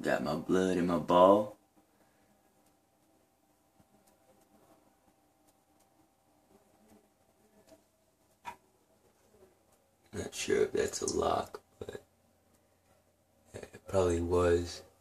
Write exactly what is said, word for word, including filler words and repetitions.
Got my blood in my ball. Not sure if that's a lock, but it probably was.